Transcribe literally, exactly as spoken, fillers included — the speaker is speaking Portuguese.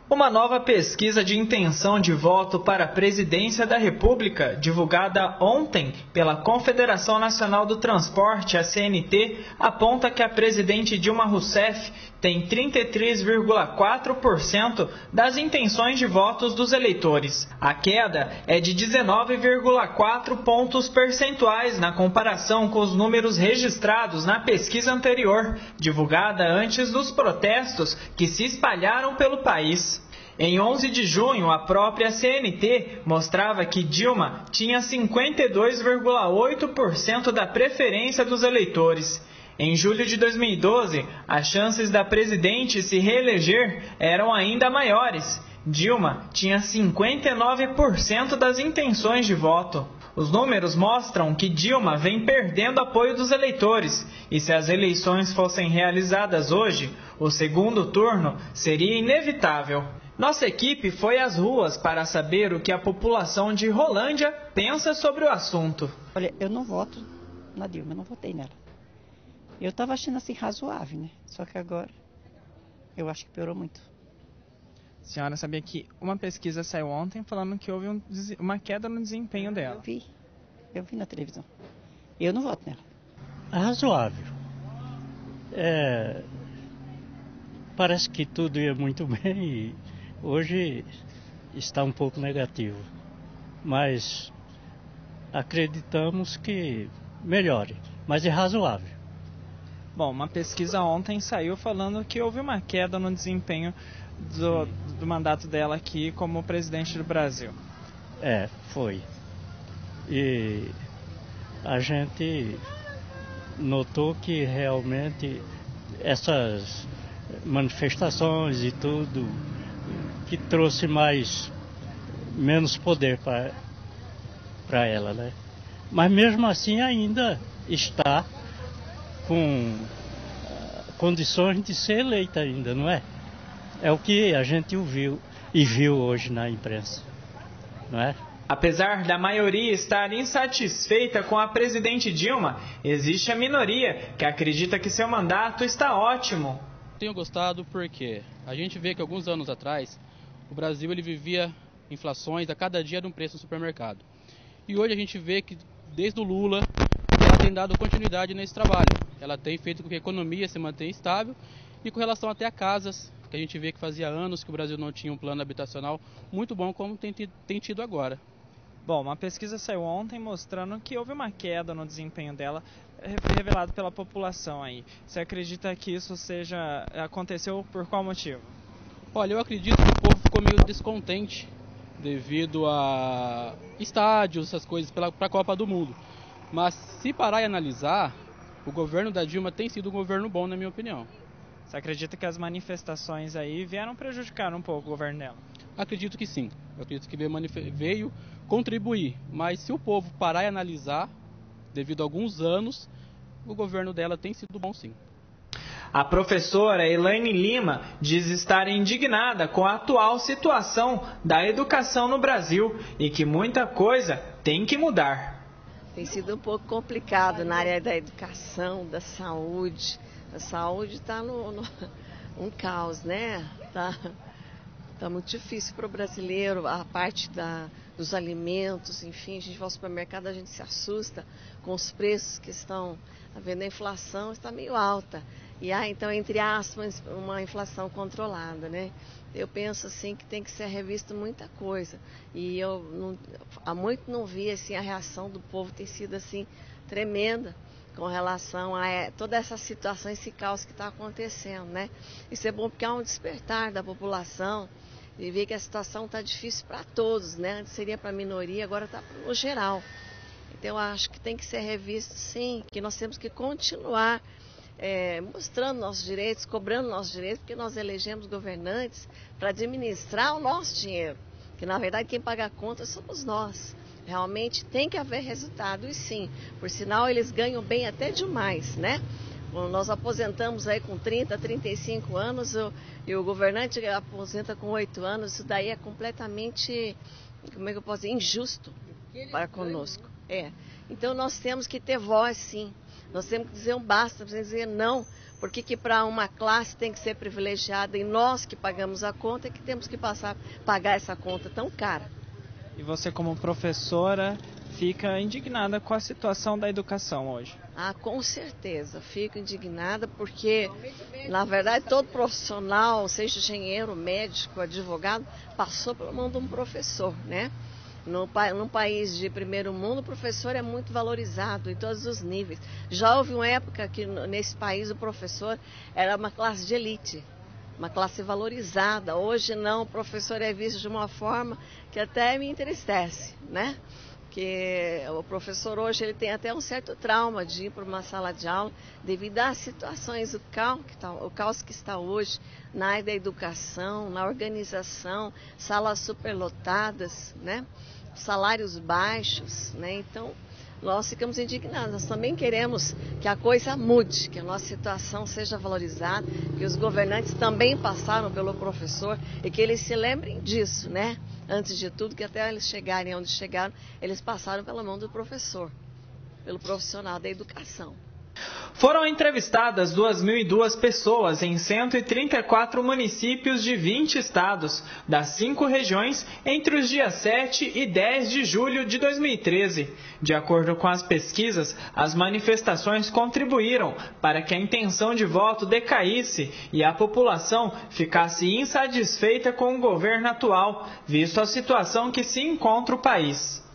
Uma nova pesquisa de intenção de voto para a presidência da República, divulgada ontem pela Confederação Nacional do Transporte, a C N T, aponta que a presidente Dilma Rousseff tem trinta e três vírgula quatro por cento das intenções de votos dos eleitores. A queda é de dezenove vírgula quatro pontos percentuais na comparação com os números registrados na pesquisa anterior, divulgada antes dos protestos que se espalharam pelo país. Em onze de junho, a própria C N T mostrava que Dilma tinha cinquenta e dois vírgula oito por cento da preferência dos eleitores. Em julho de dois mil e doze, as chances da presidente se reeleger eram ainda maiores. Dilma tinha cinquenta e nove por cento das intenções de voto. Os números mostram que Dilma vem perdendo apoio dos eleitores, e se as eleições fossem realizadas hoje, o segundo turno seria inevitável. Nossa equipe foi às ruas para saber o que a população de Rolândia pensa sobre o assunto. Olha, eu não voto na Dilma, eu não votei nela. Eu estava achando assim razoável, né? Só que agora eu acho que piorou muito. A senhora sabia que uma pesquisa saiu ontem falando que houve um, uma queda no desempenho dela? Eu vi, eu vi na televisão. Eu não voto nela. É razoável. É, parece que tudo ia muito bem e hoje está um pouco negativo. Mas acreditamos que melhore, mas é razoável. Bom, uma pesquisa ontem saiu falando que houve uma queda no desempenho do, do mandato dela aqui como presidente do Brasil. É, foi. E a gente notou que realmente essas manifestações e tudo que trouxe mais menos poder para para ela, né? Mas mesmo assim ainda está com condições de ser eleita ainda, não é? É o que a gente ouviu e viu hoje na imprensa, não é? Apesar da maioria estar insatisfeita com a presidente Dilma, existe a minoria que acredita que seu mandato está ótimo. Tenho gostado porque a gente vê que alguns anos atrás o Brasil ele vivia inflações a cada dia de um preço no supermercado. E hoje a gente vê que desde o Lula ela tem dado continuidade nesse trabalho. Ela tem feito com que a economia se mantenha estável e com relação até a casas, que a gente vê que fazia anos que o Brasil não tinha um plano habitacional muito bom como tem tido, tem tido agora. Bom, uma pesquisa saiu ontem mostrando que houve uma queda no desempenho dela, revelado pela população aí. Você acredita que isso seja aconteceu por qual motivo? Olha, eu acredito que o povo ficou meio descontente devido a estádios, essas coisas, para a Copa do Mundo. Mas se parar e analisar, o governo da Dilma tem sido um governo bom, na minha opinião. Você acredita que as manifestações aí vieram prejudicar um pouco o governo dela? Acredito que sim. Eu acredito que veio, veio contribuir. Mas se o povo parar e analisar, devido a alguns anos, o governo dela tem sido bom sim. A professora Elaine Lima diz estar indignada com a atual situação da educação no Brasil e que muita coisa tem que mudar. Tem sido um pouco complicado na área da educação, da saúde. A saúde está no, no, um caos, né? Tá, tá muito difícil para o brasileiro, a parte da, dos alimentos, enfim, a gente vai ao supermercado, a gente se assusta com os preços que estão havendo, a inflação está meio alta. E há, então, entre aspas, uma inflação controlada, né? Eu penso, assim, que tem que ser revisto muita coisa. E eu não, há muito não vi, assim, a reação do povo tem sido, assim, tremenda com relação a é, toda essa situação, esse caos que está acontecendo, né? Isso é bom porque há um despertar da população e ver que a situação está difícil para todos, né? Antes seria para a minoria, agora está no geral. Então, eu acho que tem que ser revisto, sim, que nós temos que continuar É, mostrando nossos direitos, cobrando nossos direitos, porque nós elegemos governantes para administrar o nosso dinheiro, que na verdade quem paga a conta somos nós. Realmente tem que haver resultado, e sim, por sinal eles ganham bem até demais, né? Nós aposentamos aí com trinta, trinta e cinco anos o, e o governante aposenta com oito anos, isso daí é completamente, como é que eu posso dizer, injusto para conosco. É. Então nós temos que ter voz, sim. Nós temos que dizer um basta, temos que dizer não Por que que para uma classe tem que ser privilegiada e nós que pagamos a conta é que temos que passar, pagar essa conta tão cara? E você, como professora, fica indignada com a situação da educação hoje? Ah, com certeza, fico indignada porque, na verdade, todo profissional, seja engenheiro, médico, advogado, passou pela mão de um professor, né? No, num país de primeiro mundo, o professor é muito valorizado em todos os níveis. Já houve uma época que nesse país o professor era uma classe de elite, uma classe valorizada. Hoje não, o professor é visto de uma forma que até me entristece, né? Que o professor hoje ele tem até um certo trauma de ir para uma sala de aula devido às situações, o caos que está, o caos que está hoje na área da educação, na organização, salas superlotadas, né? Salários baixos, né? Então, nós ficamos indignados. Nós também queremos que a coisa mude, que a nossa situação seja valorizada, que os governantes também passaram pelo professor e que eles se lembrem disso, né? Antes de tudo, que até eles chegarem onde chegaram, eles passaram pela mão do professor, pelo profissional da educação. Foram entrevistadas duas mil e duas pessoas em cento e trinta e quatro municípios de vinte estados, das cinco regiões, entre os dias sete e dez de julho de dois mil e treze. De acordo com as pesquisas, as manifestações contribuíram para que a intenção de voto decaísse e a população ficasse insatisfeita com o governo atual, visto a situação que se encontra o país.